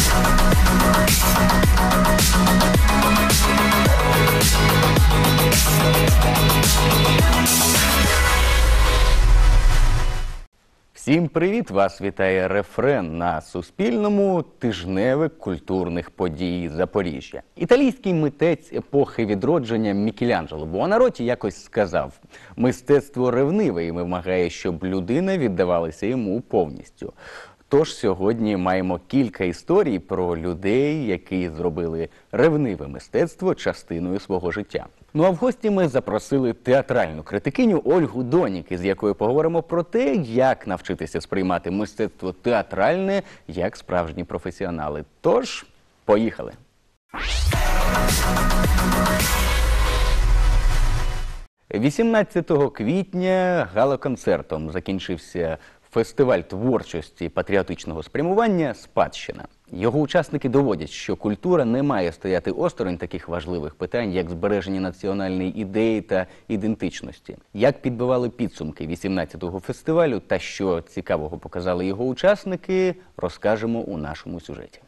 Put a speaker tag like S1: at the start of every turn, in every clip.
S1: Всім привіт! Вас вітає Рефрен на Суспільному. Тижневик культурних подій Запоріжжя. Італійський митець епохи відродження Мікеланджело Буонаротті якось сказав: «Мистецтво ревниве і вимагає, щоб людина віддавалася йому повністю». Тож сьогодні маємо кілька історій про людей, які зробили ревниве мистецтво частиною свого життя. Ну а в гості ми запросили театральну критикиню Ольгу Донік, з якою поговоримо про те, як навчитися сприймати мистецтво театральне як справжні професіонали. Тож, поїхали! – 18 квітня гала-концертом закінчився фестиваль творчості патріотичного спрямування «Спадщина». Його учасники доводять, що культура не має стояти осторонь таких важливих питань, як збереження національної ідеї та ідентичності. Як підбивали підсумки 18-го фестивалю та що цікавого показали його учасники, розкажемо у нашому сюжеті.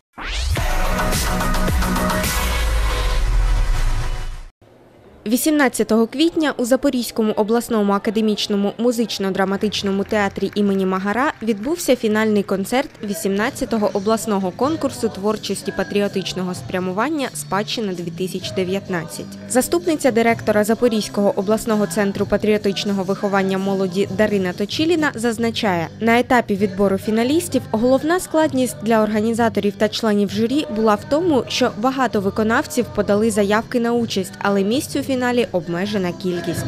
S2: – 18 квітня у Запорізькому обласному академічному музично-драматичному театрі імені Магара відбувся фінальний концерт 18-го обласного конкурсу творчості патріотичного спрямування «Спадщина-2019». Заступниця директора Запорізького обласного центру патріотичного виховання молоді Дарина Точіліна зазначає, на етапі відбору фіналістів головна складність для організаторів та членів журі була в тому, що багато виконавців подали заявки на участь, але місць у фіналі обмежена кількість.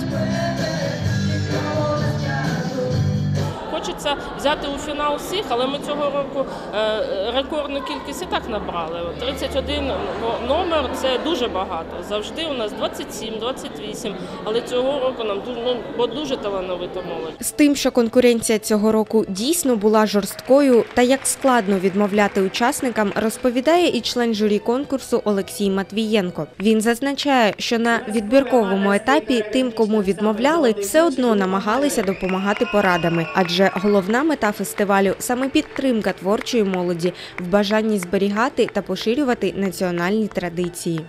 S3: Хочеться взяти у фінал всіх, але ми цього року рекордну кількість і так набрали. 31 номер – це дуже багато. Завжди у нас 27, 28, але цього року нам дуже талановита молодь.
S2: З тим, що конкуренція цього року дійсно була жорсткою та як складно відмовляти учасникам, розповідає і член журі конкурсу Олексій Матвієнко. Він зазначає, що на відбірковому етапі тим, кому відмовляли, все одно намагалися допомагати порадами, адже головна мета фестивалю – саме підтримка творчої молоді в бажанні зберігати та поширювати національні традиції.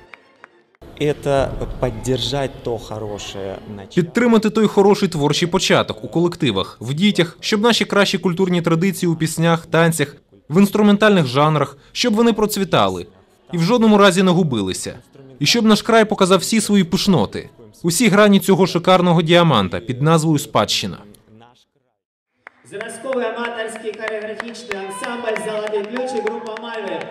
S4: Підтримати той хороший творчий початок у колективах, в дітях, щоб наші кращі культурні традиції у піснях, танцях, в інструментальних жанрах, щоб вони процвітали і в жодному разі не губилися. І щоб наш край показав всі свої пишноти, усі грані цього шикарного діаманта під назвою «Спадщина».
S5: Зразковий аматорський хореографічний ансамбль «Золотий ключик» група «Мальви».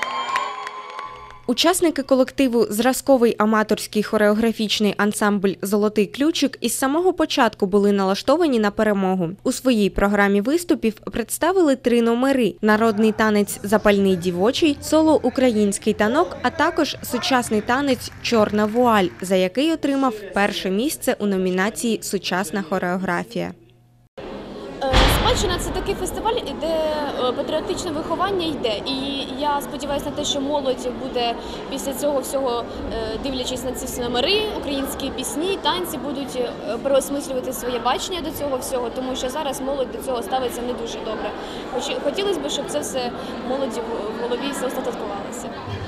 S2: Учасники колективу «Зразковий аматорський хореографічний ансамбль «Золотий ключик» із самого початку були налаштовані на перемогу. У своїй програмі виступів представили 3 номери – народний танець «Запальний дівочий», соло «Український танок», а також сучасний танець «Чорна вуаль», за який отримав перше місце у номінації «Сучасна хореографія».
S6: «Спадщина» – це такий фестиваль, де патріотичне виховання йде. І я сподіваюся на те, що молодь буде після цього всього, дивлячись на ці всі номери, українські пісні, танці, будуть переосмислювати своє бачення до цього всього, тому що зараз молодь до цього ставиться не дуже добре. Хотілося б, щоб це все молоді в голові все остатковалося.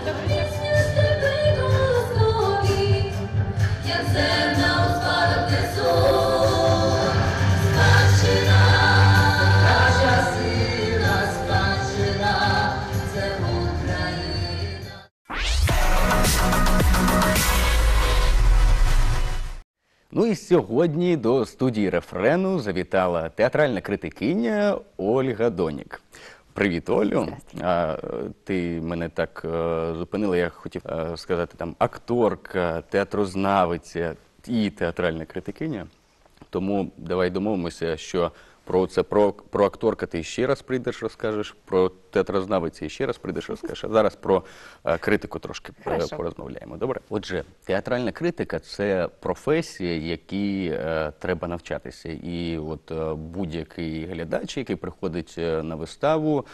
S1: Ну і сьогодні до студії Рефрену завітала театральна критикиня Ольга Донік. Привіт, Олю. Ти мене так зупинила, я хотів сказати, там акторка, театрознавиця і театральна критикиня. Тому давай домовимося, що про акторка ти ще раз прийдеш, розкажеш, про театрознавиця ще раз прийдеш, розкажеш, а зараз про критику трошки порозмовляємо. Добре? Отже, театральна критика – це професія, якій треба навчатися. І от будь-який глядач, який приходить на виставу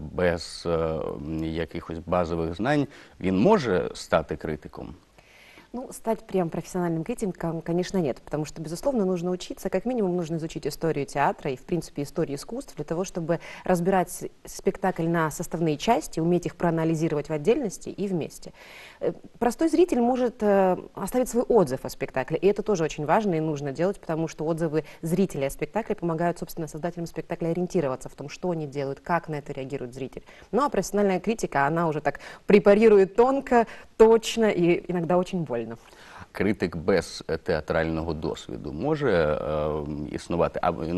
S1: без якихось базових знань, він може стати критиком?
S7: Ну, стать прям профессиональным критиком, конечно, нет, потому что, безусловно, нужно учиться, как минимум нужно изучить историю театра и, в принципе, историю искусств для того, чтобы разбирать спектакль на составные части, уметь их проанализировать в отдельности и вместе. Простой зритель может оставить свой отзыв о спектакле, и это тоже очень важно и нужно делать, потому что отзывы зрителей о спектакле помогают, собственно, создателям спектакля ориентироваться в том, что они делают, как на это реагирует зритель. Ну, а профессиональная критика, она уже так препарирует тонко, точно и иногда очень больно.
S1: Критик без театрального досвіду може існувати?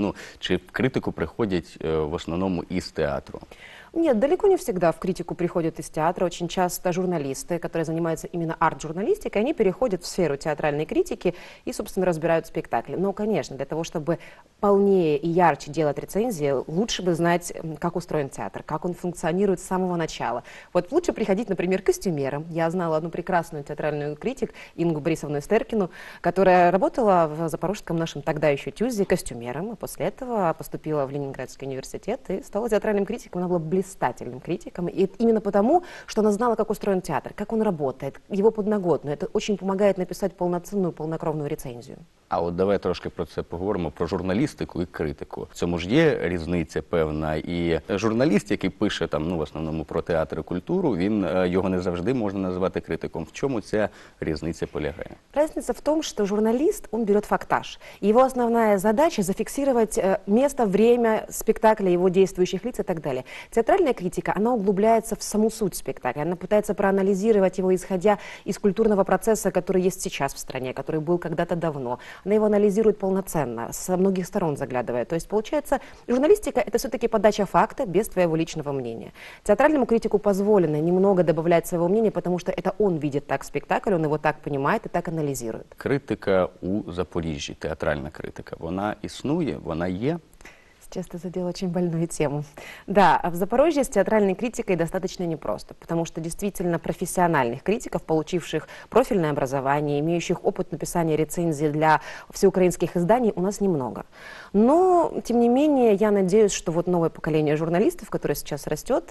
S1: Чи в критику приходять в основному із театру?
S7: Нет, далеко не всегда в критику приходят из театра. Очень часто журналисты, которые занимаются именно арт-журналистикой, они переходят в сферу театральной критики и, собственно, разбирают спектакли. Но, конечно, для того, чтобы полнее и ярче делать рецензии, лучше бы знать, как устроен театр, как он функционирует с самого начала. Вот лучше приходить, например, к костюмерам. Я знала одну прекрасную театральную критик, Ингу Борисовну Стеркину, которая работала в Запорожском нашем тогда еще ТЮЗе костюмером, а после этого поступила в Ленинградский университет и стала театральным критиком. Она была блистательным критиком, и именно потому, что она знала, как устроен театр, как он работает, его подноготную. Это очень помогает написать полноценную, полнокровную рецензию.
S1: А от давай трошки про це поговоримо, про журналістику і критику. В цьому ж є різниця певна. І журналіст, який пише в основному про театр і культуру, його не завжди можна назвати критиком. В чому ця різниця полягає?
S7: Разница в том, что журналист, он берет фактаж. Его основная задача зафиксировать место, время спектакля, его действующих лиц и так далее. Театральная критика, она углубляется в саму суть спектакля. Она пытается проанализировать его, исходя из культурного процесса, который есть сейчас в стране, который был когда-то давно. Она его анализирует полноценно, со многих сторон заглядывая. То есть, получается, журналистика – это все-таки подача факта без твоего личного мнения. Театральному критику позволено немного добавлять своего мнения, потому что это он видит так спектакль, он его так понимает и так анализирует.
S1: Критика у Запоріжжі, театральна критика, вона існує, вона є?
S7: Сейчас ты задел очень больную тему. Да, в Запорожье с театральной критикой достаточно непросто, потому что действительно профессиональных критиков, получивших профильное образование, имеющих опыт написания рецензий для всеукраинских изданий, у нас немного. Но, тем не менее, я надеюсь, что вот новое поколение журналистов, которое сейчас растет,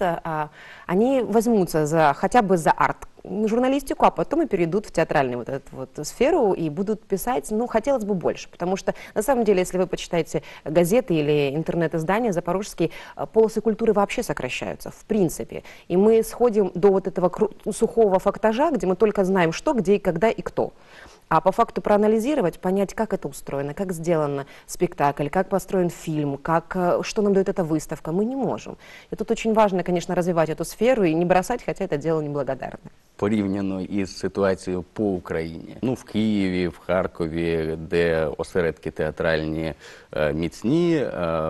S7: они возьмутся хотя бы за арт-журналистику, а потом и перейдут в театральную вот эту сферу и будут писать, хотелось бы больше, потому что, на самом деле, если вы почитаете газеты или интернет-издания запорожские, полосы культуры вообще сокращаются, в принципе. И мы сходим до вот этого сухого фактажа, где мы только знаем, что, где и когда и кто. А по факту проанализировать, понять, как это устроено, как сделан спектакль, как построен фильм, что нам дает эта выставка, мы не можем. И тут очень важно, конечно, развивать эту сферу и не бросать, хотя это дело неблагодарное.
S1: Порівняно із ситуацією по Україні. В Києві, в Харкові, де осередки театральні міцні,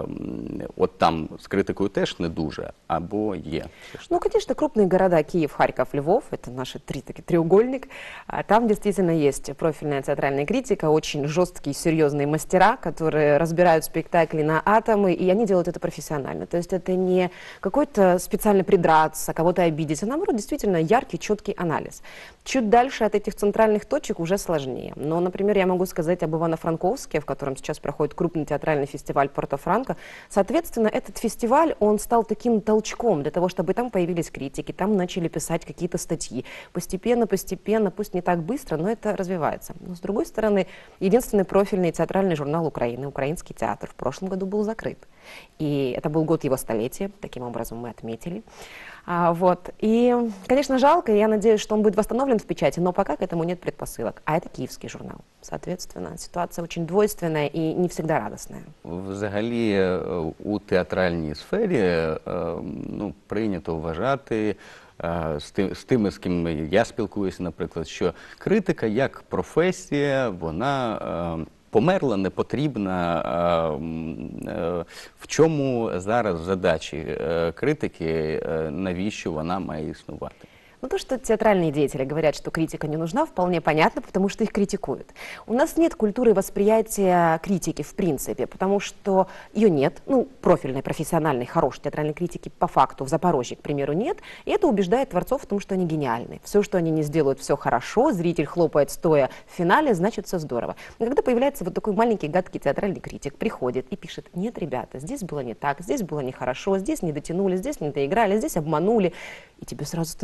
S1: от там з критикою теж не дуже, або є?
S7: Конечно, крупные города Киев, Харьков, Львов, это наш треугольник. Там действительно есть профильная театральная критика, очень жесткие, серьезные мастера, которые разбирают спектакли на атомы, и они делают это профессионально. То есть это не какой-то специально придраться, кого-то обидеть, а наоборот, действительно яркий, четкий анализ. Чуть дальше от этих центральных точек уже сложнее. Но, например, я могу сказать об Ивано-Франковске, в котором сейчас проходит крупный театральный фестиваль Порто-Франко. Соответственно, этот фестиваль, он стал таким толчком для того, чтобы там появились критики, там начали писать какие-то статьи. Постепенно, пусть не так быстро, но это развивается. Но, с другой стороны, единственный профильный театральный журнал Украины, «Украинский театр», в прошлом году был закрыт. И это был год его столетия, таким образом мы отметили. И, конечно, жалко, и я надеюсь, что он будет восстановлен в печати, но пока к этому нет предпосылок. А это киевский журнал. Соответственно, ситуация очень двойственная и не всегда радостная.
S1: Взагалі, у театральній сфері прийнято вважати, з тими, з ким я спілкуюся, наприклад, що критика як професія, вона померла, не потрібна. В чому зараз задачі критики, навіщо вона має існувати?
S7: То, что театральные деятели говорят, что критика не нужна, вполне понятно, потому что их критикуют. У нас нет культуры восприятия критики в принципе, потому что ее нет. Профильной, профессиональной, хорошей театральной критики по факту в Запорожье, к примеру, нет. И это убеждает творцов в том, что они гениальны. Все, что они не сделают, все хорошо, зритель хлопает стоя в финале, значит, все здорово. Но когда появляется вот такой маленький гадкий театральный критик, приходит и пишет: нет, ребята, здесь было не так, здесь было нехорошо, здесь не дотянули, здесь не доиграли, здесь обманули. И тебе сразу становится обидно.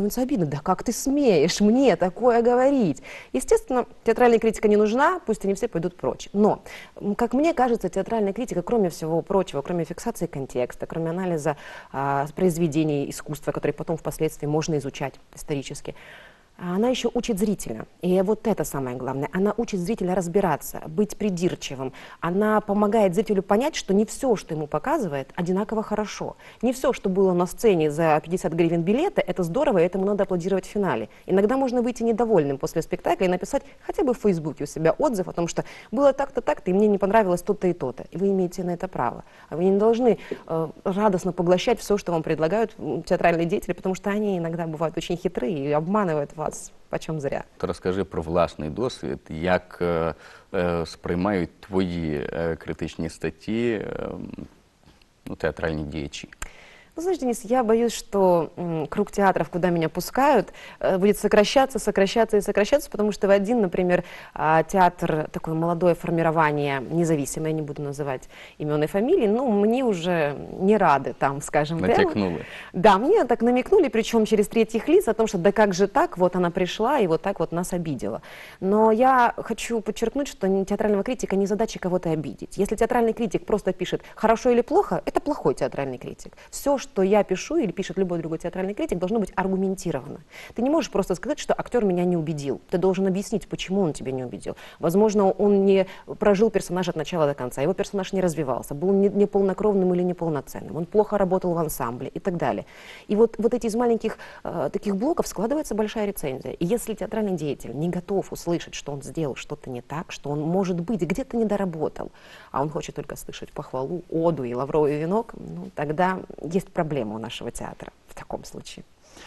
S7: да как ты смеешь мне такое говорить? Естественно, театральная критика не нужна, пусть они все пойдут прочь. Но, как мне кажется, театральная критика, кроме всего прочего, кроме фиксации контекста, кроме анализа произведений искусства, которые потом впоследствии можно изучать исторически, она еще учит зрителя. И вот это самое главное. Она учит зрителя разбираться, быть придирчивым. Она помогает зрителю понять, что не все, что ему показывает, одинаково хорошо. Не все, что было на сцене за 50 гривен билета, это здорово, и этому надо аплодировать в финале. Иногда можно выйти недовольным после спектакля и написать хотя бы в Фейсбуке у себя отзыв о том, что было так-то, так-то, и мне не понравилось то-то и то-то. И вы имеете на это право. Вы не должны радостно поглощать все, что вам предлагают театральные деятели, потому что они иногда бывают очень хитрые и обманывают вас. Почем зря.
S1: Розкажи про власний досвід, як сприймають твої критичні статті театральні діячі.
S7: Ну, знаешь, Денис, я боюсь, что круг театров, куда меня пускают, будет сокращаться, сокращаться и сокращаться, потому что в один, например, театр, такое молодое формирование, независимое, не буду называть имен и фамилии, ну, мне уже не рады там, скажем.
S1: Натякнули.
S7: Да, мне так намекнули, причем через третьих лиц, о том, что да как же так, вот она пришла и вот так вот нас обидела. Но я хочу подчеркнуть, что театрального критика не задача кого-то обидеть. Если театральный критик просто пишет «хорошо или плохо», это плохой театральный критик. Все, что я пишу или пишет любой другой театральный критик, должно быть аргументировано. Ты не можешь просто сказать, что актер меня не убедил. Ты должен объяснить, почему он тебя не убедил. Возможно, он не прожил персонажа от начала до конца, его персонаж не развивался, был не полнокровным или неполноценным, он плохо работал в ансамбле и так далее. И вот эти из маленьких таких блоков складывается большая рецензия. И если театральный деятель не готов услышать, что он сделал что-то не так, что он, может быть, где-то не доработал, а он хочет только слышать похвалу, оду и лавровый венок, ну, тогда есть проблема у нашего театра в таком случае.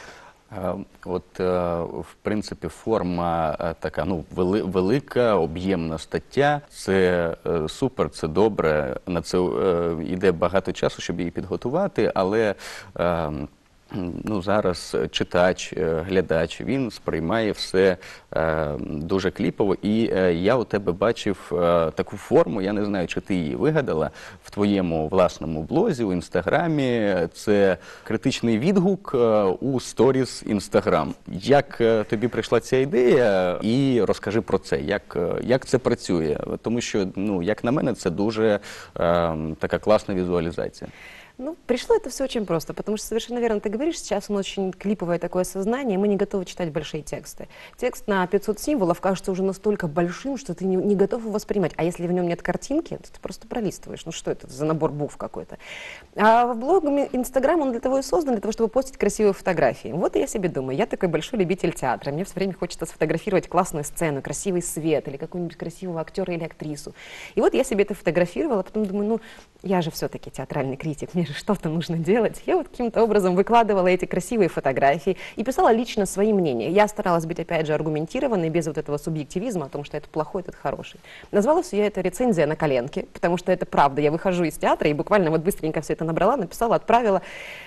S1: В принципі, форма така, велика, об'ємна стаття. Це супер, це добре. На це йде багато часу, щоб її підготувати, але зараз читач, глядач, він сприймає все дуже кліпово. І я у тебе бачив таку форму, я не знаю, чи ти її вигадала, в твоєму власному блозі, у Інстаграмі. Це критичний відгук у сторіс Інстаграм. Як тобі прийшла ця ідея? І розкажи про це, як це працює. Тому що, як на мене, це дуже така класна візуалізація.
S7: Ну, пришло это все очень просто, потому что совершенно верно ты говоришь, сейчас он очень клиповое такое сознание, и мы не готовы читать большие тексты. Текст на 500 символов кажется уже настолько большим, что ты не готов его воспринимать. А если в нем нет картинки, то ты просто пролистываешь. Ну что это за набор букв какой-то? А в блог Инстаграм он для того и создан, для того, чтобы постить красивые фотографии. Вот и я себе думаю, я такой большой любитель театра, мне все время хочется сфотографировать классную сцену, красивый свет или какого-нибудь красивого актера или актрису. И вот я себе это фотографировала, потом думаю, я же все-таки театральный критик, мне же что-то нужно делать. Я каким-то образом выкладывала эти красивые фотографии и писала лично свои мнения. Я старалась быть, опять же, аргументированной, без этого субъективизма о том, что это плохой, это хороший. Назвала все я это рецензия на коленке, потому что это правда. Я выхожу из театра и буквально быстренько все это набрала, написала, отправила.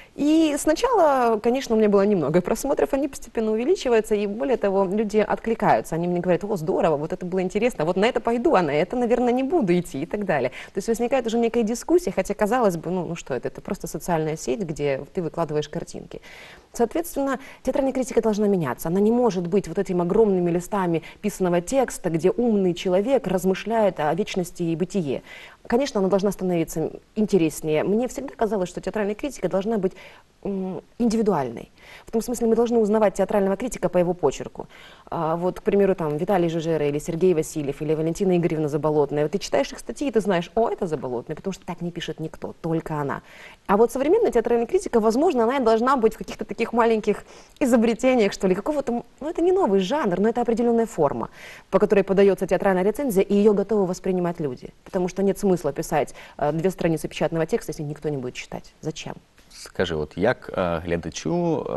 S7: И сначала, конечно, у меня было немного просмотров, они постепенно увеличиваются, и более того, люди откликаются. Они мне говорят, о, здорово, вот это было интересно, вот на это пойду, а на это, наверное, не буду идти и так далее. То есть возникает уже некая дискуссия, хотя, казалось бы, что это просто социальная сеть, где ты выкладываешь картинки. Соответственно, театральная критика должна меняться. Она не может быть вот этими огромными листами писанного текста, где умный человек размышляет о вечности и бытие. Конечно, она должна становиться интереснее. Мне всегда казалось, что театральная критика должна быть индивидуальной. В том смысле, мы должны узнавать театрального критика по его почерку. Вот, к примеру, там Виталий Жижера или Сергей Васильев или Валентина Игоревна Заболотная. Ты читаешь их статьи, и ты знаешь, о, это Заболотная, потому что так не пишет никто, только она. А вот современная театральная критика, возможно, она должна быть в каких-то таких маленьких изобретениях, что ли, какого-то, это не новый жанр, но это определенная форма, по которой подается театральная рецензия, и ее готовы воспринимать люди. Потому что нет смысла писать 2 страницы печатного текста, если никто не будет читать. Зачем?
S1: Скажи, от як глядачу,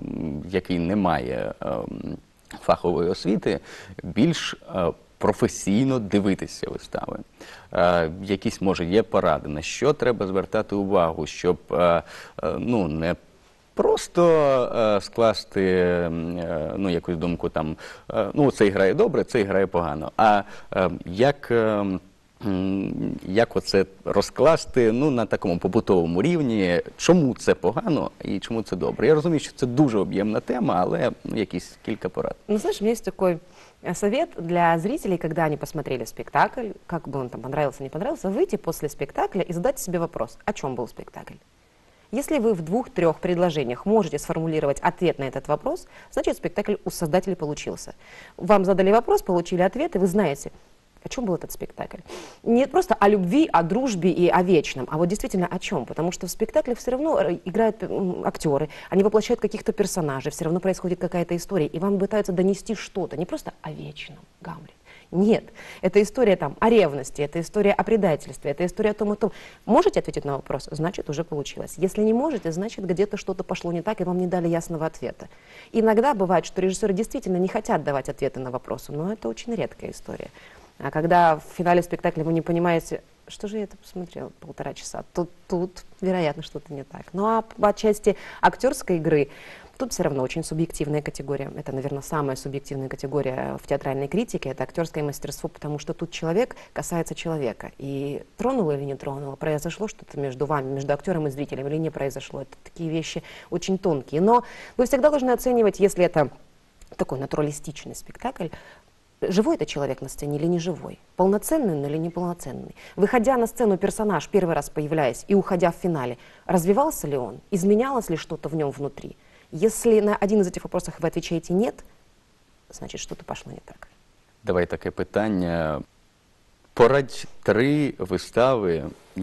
S1: який не має фахової освіти, більш професійно дивитися вистави? Якісь, може, є поради, на що треба звертати увагу, щоб не просто скласти якусь думку, цей грає добре, цей грає погано, а як Як оце розкласти на такому побутовому рівні, чому це погано і чому це добре? Я розумію, що це дуже об'ємна тема, але якісь кілька порад.
S7: Ну, знаешь, у меня есть такой совет для зрителей, когда они посмотрели спектакль, как бы он там понравился, не понравился, выйти после спектакля и задать себе вопрос, о чем был спектакль. Если вы в 2-3 предложениях можете сформулировать ответ на этот вопрос, значит, спектакль у создателей получился. Вам задали вопрос, получили ответ, и вы знаете, о чем был этот спектакль. Не просто о любви, о дружбе и о вечном, а вот действительно о чем. Потому что в спектакле все равно играют актеры, они воплощают каких-то персонажей, все равно происходит какая-то история, и вам пытаются донести что-то, не просто о вечном, Гамлет. Нет, это история там о ревности, это история о предательстве, это история о том и том. Можете ответить на вопрос? Значит, уже получилось. Если не можете, значит, где-то что-то пошло не так, и вам не дали ясного ответа. Иногда бывает, что режиссеры действительно не хотят давать ответы на вопросы, но это очень редкая история. А когда в финале спектакля вы не понимаете, что же я это посмотрела 1,5 часа, тут вероятно, что-то не так. Ну а по части актерской игры, тут все равно очень субъективная категория. Это, наверное, самая субъективная категория в театральной критике, это актерское мастерство, потому что тут человек касается человека. И тронуло или не тронуло, произошло что-то между вами, между актером и зрителем, или не произошло. Это такие вещи очень тонкие. Но вы всегда должны оценивать, если это такой натуралистичный спектакль, живой это человек на сцене или не живой, полноценный он или неполноценный. Выходя на сцену персонаж, первый раз появляясь и уходя в финале, развивался ли он, изменялось ли что-то в нем внутри? Если на один из этих вопросов вы отвечаете «нет», значит, что-то пошло не так.
S1: Давай таке питання. Порадь 3 вистави,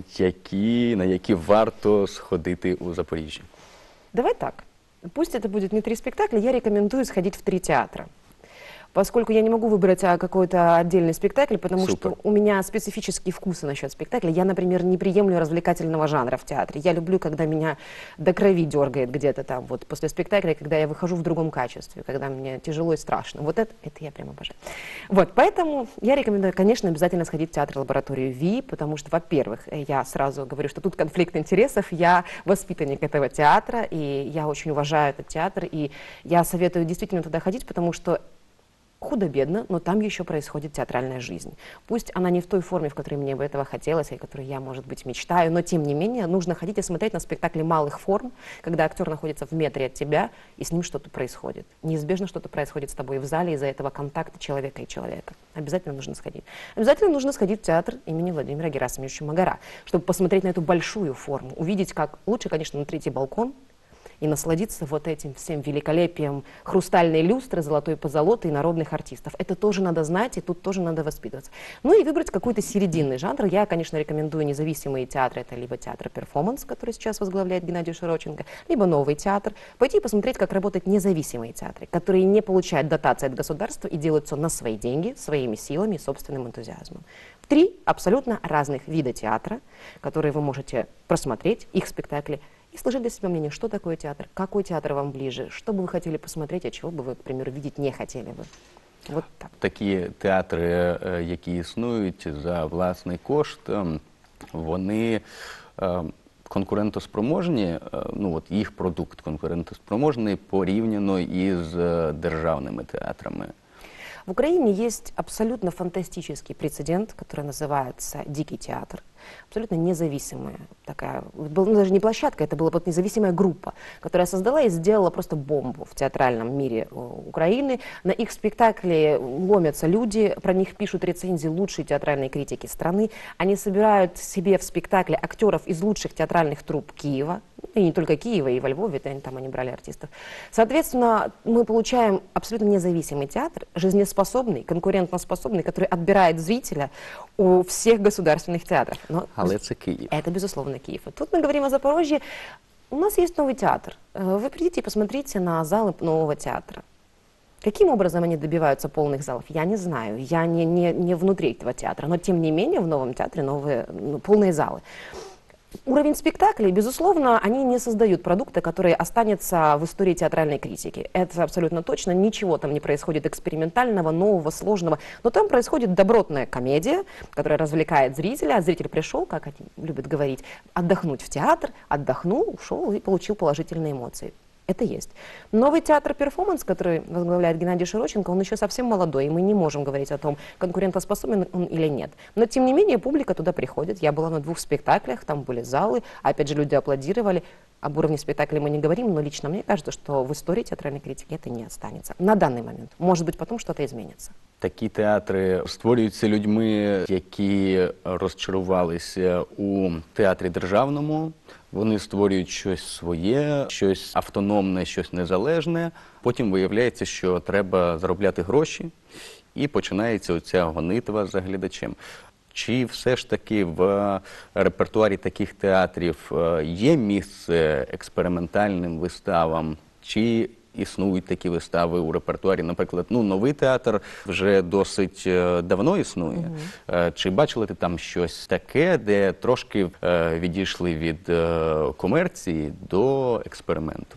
S1: на які варто сходити у Запоріжжі.
S7: Давай так. Пусть это будет не 3 спектакля, я рекомендую сходить в 3 театра. Поскольку я не могу выбрать какой-то отдельный спектакль, потому
S1: Супер.
S7: что у меня специфические вкусы насчет спектакля. Я, например, не приемлю развлекательного жанра в театре. Я люблю, когда меня до крови дергает где-то там, вот после спектакля, когда я выхожу в другом качестве, когда мне тяжело и страшно. Вот это я прям обожаю. Вот, поэтому я рекомендую, конечно, обязательно сходить в театр-лабораторию ВИ, потому что, во-первых, я сразу говорю, что тут конфликт интересов, я воспитанник этого театра, и я очень уважаю этот театр, и я советую действительно туда ходить, потому что худо-бедно, но там еще происходит театральная жизнь. Пусть она не в той форме, в которой мне бы этого хотелось, и которой я, может быть, мечтаю, но тем не менее нужно ходить и смотреть на спектакли малых форм, когда актер находится в метре от тебя, и с ним что-то происходит. Неизбежно что-то происходит с тобой в зале из-за этого контакта человека и человека. Обязательно нужно сходить. Обязательно нужно сходить в театр имени Владимира Герасимовича Магара, чтобы посмотреть на эту большую форму, увидеть, как лучше, конечно, на 3-й балкон, и насладиться вот этим всем великолепием хрустальной люстры, золотой позолоты и народных артистов. Это тоже надо знать, и тут тоже надо воспитываться. Ну и выбрать какой-то серединный жанр. Я, конечно, рекомендую независимые театры. Это либо театр «Перформанс», который сейчас возглавляет Геннадий Широченко, либо новый театр. Пойти и посмотреть, как работают независимые театры, которые не получают дотации от государства и делают все на свои деньги, своими силами и собственным энтузиазмом. 3 абсолютно разных вида театра, которые вы можете просмотреть, их спектакли, и сложить для себя мнение, что такое театр, какой театр вам ближе, что бы вы хотели посмотреть, а чего бы вы, к примеру, видеть не хотели бы. Вот так.
S1: Такі театри, які існують за власний кошт, вони конкурентоспроможні, їх продукт конкурентоспроможний порівняно із державними театрами.
S7: В Украине есть абсолютно фантастический прецедент, который называется «Дикий театр». Абсолютно независимая такая, даже не площадка, это была вот независимая группа, которая создала и сделала просто бомбу в театральном мире Украины. На их спектакли ломятся люди, про них пишут рецензии лучшие театральные критики страны. Они собирают себе в спектакле актеров из лучших театральных труп Киева, и не только Киева, и во Львове, там они брали артистов. Соответственно, мы получаем абсолютно независимый театр, жизнеспособный, конкурентоспособный, который отбирает зрителя у всех государственных театров.
S1: Але це Київ.
S7: Это, безусловно, Киев. И тут мы говорим о Запорожье. У нас есть новый театр. Вы придите и посмотрите на залы нового театра. Каким образом они добиваются полных залов, я не знаю. Я не внутри этого театра. Но, тем не менее, в новом театре полные залы. Уровень спектаклей, безусловно, они не создают продукта, который останется в истории театральной критики. Это абсолютно точно. Ничего там не происходит экспериментального, нового, сложного. Но там происходит добротная комедия, которая развлекает зрителя. А зритель пришел, как они любят говорить, отдохнуть в театр, отдохнул, ушел и получил положительные эмоции. Это есть. Новый театр-перформанс, который возглавляет Геннадий Широченко, он еще совсем молодой, и мы не можем говорить о том, конкурентоспособен он или нет. Но, тем не менее, публика туда приходит. Я была на 2 спектаклях, там были залы, опять же, люди аплодировали. Об уровне спектакля мы не говорим, но лично мне кажется, что в истории театральной критики это не останется. На данный момент. Может быть, потом что-то изменится.
S1: Такі театри створюються людьми, які розчарувалися у театрі державному. Вони створюють щось своє, щось автономне, щось незалежне. Потім виявляється, що треба заробляти гроші, і починається оця гонитва за глядачем. Чи все ж таки в репертуарі таких театрів є місце експериментальним виставам? Чи існують такі вистави у репертуарі? Наприклад, новий театр вже досить давно існує. Чи бачили ти там щось таке, де трошки відійшли від комерції до експерименту?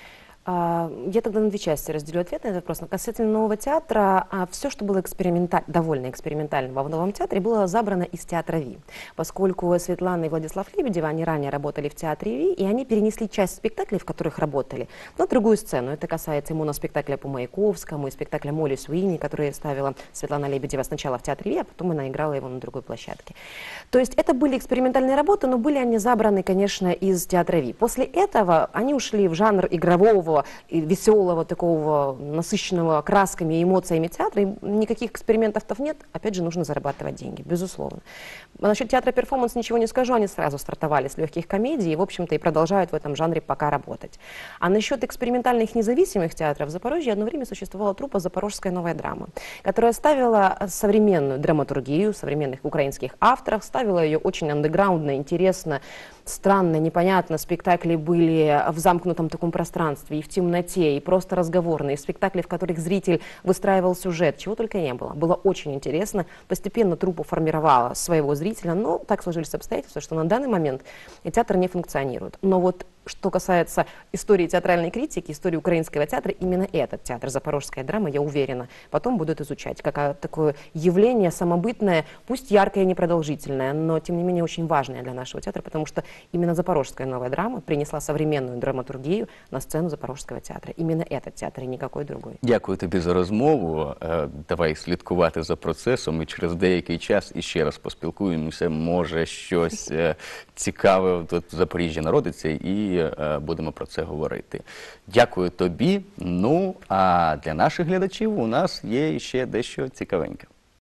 S7: Я тогда на 2 части разделю ответ на этот вопрос. Но касательно нового театра, все, что было довольно экспериментального в новом театре, было забрано из театра ВИ. Поскольку Светлана и Владислав Лебедева, они ранее работали в театре ВИ, и они перенесли часть спектаклей, в которых работали, на другую сцену. Это касается и моноспектакля по Маяковскому, и спектакля Молли Суини, который ставила Светлана Лебедева сначала в театре ВИ, а потом она играла его на другой площадке. То есть это были экспериментальные работы, но были они забраны, конечно, из театра ВИ. После этого они ушли в жанр игрового, и веселого, такого насыщенного красками и эмоциями театра. И никаких экспериментов-то нет. Опять же, нужно зарабатывать деньги, безусловно. А насчет театра перформанс ничего не скажу. Они сразу стартовали с легких комедий и, в общем-то, и продолжают в этом жанре пока работать. А насчет экспериментальных независимых театров в Запорожье одно время существовала труппа «Запорожская новая драма», которая ставила современную драматургию современных украинских авторов, ставила ее очень андеграундно, интересно, странно, непонятно. Спектакли были в замкнутом таком пространстве, и в темноте, и просто разговорные. Спектакли, в которых зритель выстраивал сюжет, чего только не было. Было очень интересно. Постепенно труппа формировала своего зрителя, но так сложились обстоятельства, что на данный момент театр не функционирует. Но вот что касается истории театральной критики, истории украинского театра, именно этот театр, «Запорожская драма», я уверена, потом будут изучать, как такое явление самобытное, пусть яркое и непродолжительное, но тем не менее очень важное для нашего театра, потому что именно «Запорожская новая драма» принесла современную драматургию на сцену Запорожского театра. Именно этот театр и никакой другой.
S1: Дякую тобі за розмову. Давай слідкувати за процесом і через деякий час іще раз поспілкуємося. Може щось цікаве тут в Запоріжжі народиться і будемо про це говорити. Дякую тобі. Ну, а для наших глядачів у нас є ще дещо цікавеньке.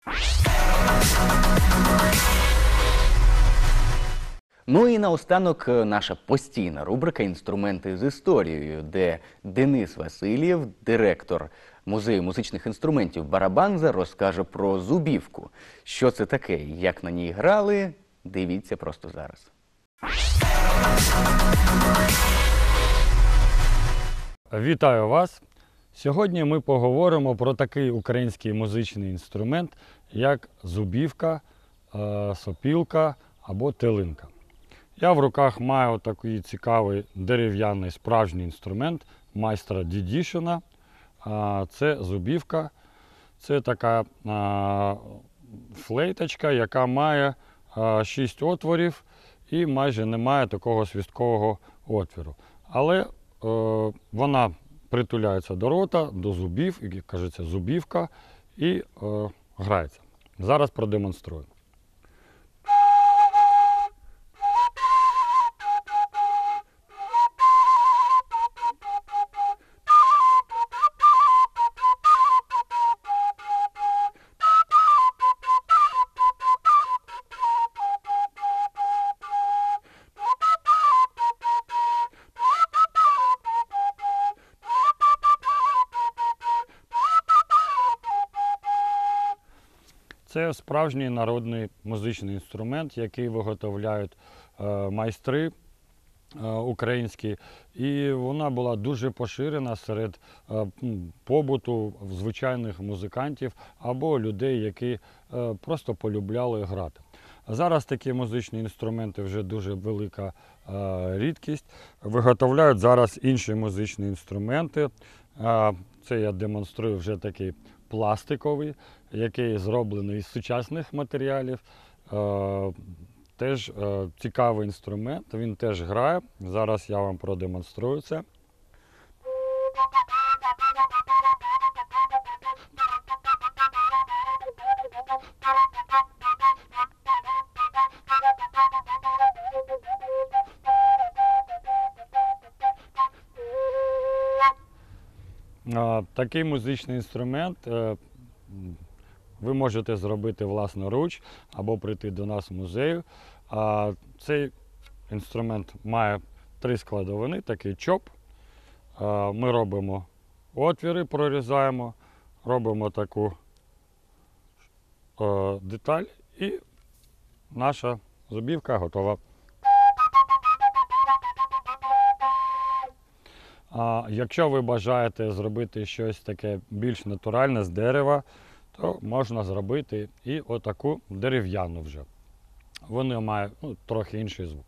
S1: Ну і наостанок наша постійна рубрика «Інструменти з історією», де Денис Васильєв, директор Музею музичних інструментів Барабанза, розкаже про зубівку. Що це таке, як на ній грали, дивіться просто зараз.
S8: Вітаю вас! Сьогодні ми поговоримо про такий український музичний інструмент, як зубівка, сопілка або телинка. Я в руках маю такий цікавий дерев'яний справжній інструмент майстра Дідішина. Це зубівка, це така флейточка, яка має 6 отворів і майже не має такого свісткового отвору. Але вона притуляється до рота, до зубів, і кажеться зубівка, і грається. Зараз продемонструю. Це справжній народний музичний інструмент, який виготовляють майстри українські. І вона була дуже поширена серед побуту звичайних музикантів або людей, які просто полюбляли грати. Зараз такі музичні інструменти вже дуже велика рідкість. Виготовляють зараз інші музичні інструменти. Це я демонструю вже такий пластиковий, який зроблений із сучасних матеріалів. Теж цікавий інструмент, він теж грає. Зараз я вам продемонструю це. Такий музичний інструмент ви можете зробити власноруч або прийти до нас в музею. Цей інструмент має 3 складовини, такий чоп. Ми робимо отвіри, прорізаємо, робимо таку деталь і наша зубівка готова. Якщо ви бажаєте зробити щось таке більш натуральне з дерева, то можна зробити і отаку дерев'яну вже. Вони мають трохи інший звук.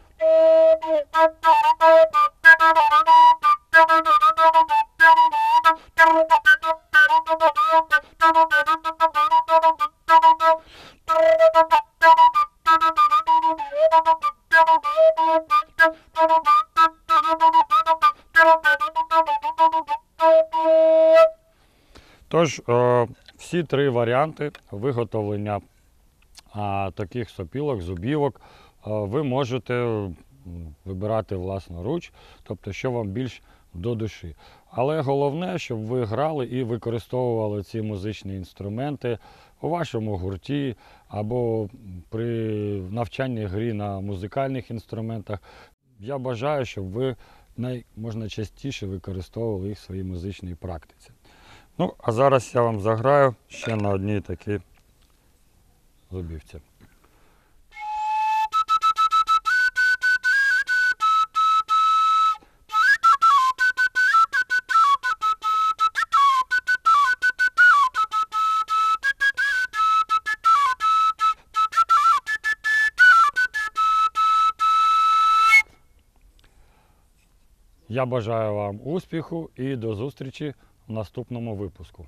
S8: Тож, всі 3 варіанти виготовлення таких сопілок, зубівок ви можете вибирати власноруч, тобто що вам більш до душі. Але головне, щоб ви грали і використовували ці музичні інструменти у вашому гурті або при навчанні грі на музикальних інструментах. Я бажаю, щоб ви можна частіше використовували їх в своїй музичній практиці. Ну, а зараз я вам заграю ще на одній такій зубівці. Я бажаю вам успіху і до зустрічі в наступному випуску.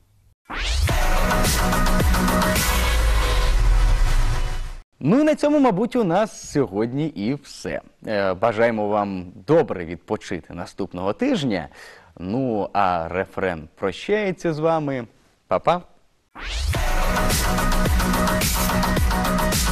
S1: Ну і на цьому, мабуть, у нас сьогодні і все. Бажаємо вам добре відпочити наступного тижня. Ну, а рефрен прощається з вами. Па-па!